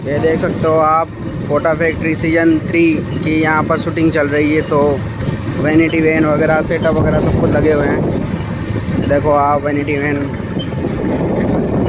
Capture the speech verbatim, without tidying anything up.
ये देख सकते हो आप, कोटा फैक्ट्री सीजन थ्री की यहाँ पर शूटिंग चल रही है। तो वैनिटी वैन वगैरह सेटअप वगैरह सब कुछ लगे हुए हैं। देखो आप वैनिटी वैन